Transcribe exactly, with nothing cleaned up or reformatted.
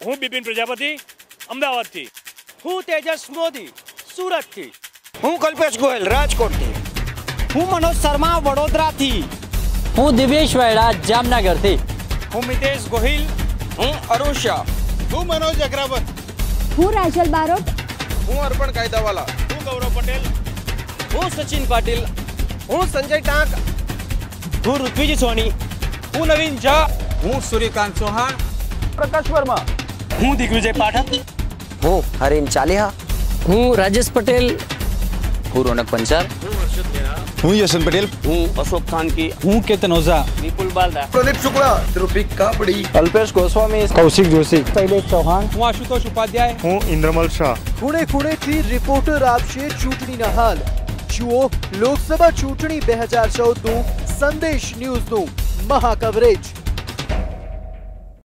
હું બિપિન પ્રજાપતિ અમદાવાદથી, હું તેજસ મોદી સુરતથી, હું કલ્પેશ ગોયલ રાજકોટથી, હું મનોજ શર્મા વડોદરાથી, હું દિવ્યેશ વાયડા જામનગરથી, હું મિતેશ ગોહિલ, હું અરુણ શાહ, હું મનોજ અગ્રવત, હું રાજલ બારોટ, હું અર્પણ કાયદાવાલા, હું ગૌરવ પટેલ, હું સચિન પાટીલ, હું સંજય ટાંક, હું ઋત્વિજ સોની, હું નવીન ઝા, હું સૂર્યકાંત ચૌહાણ, પ્રકાશ વર્મા, હું દિગ્વિજય પાઠક, હું હરીન ચાલિયા, હું રાજેશ પટેલ, હું રોનક પંચાલ, હું યશન પટેલ, હું અશોક ખાનકી, હું કેતન ઓઝા, વિપુલ બાલદા, પ્રદીપ શુક્લા, ધ્રુપિક કાપડી, અલ્પેશ ગોસ્વામી, કૌશિક જોશી, શૈલેષ ચૌહાણ, હું આશુતોષ ઉપાધ્યાય, હું ઇન્દ્રમલ શાહ. ખૂણે ખૂણેથી રિપોર્ટર આપશે ચૂંટણીના હાલ. જુઓ લોકસભા ચૂંટણી બે હજાર ચૌદનું સંદેશ ન્યૂઝનું મહા કવરેજ.